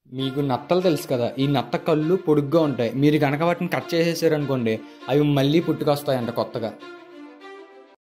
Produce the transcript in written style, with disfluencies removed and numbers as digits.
మీకు నత్తలు తెలుసు కదా, ఈ నత్త కళ్ళు పొడుగ్గా ఉంటాయి. మీరు కనుక వాటిని కట్ చేసేసారనుకోండి, అవి మళ్ళీ పుట్టుకొస్తాయంట కొత్తగా.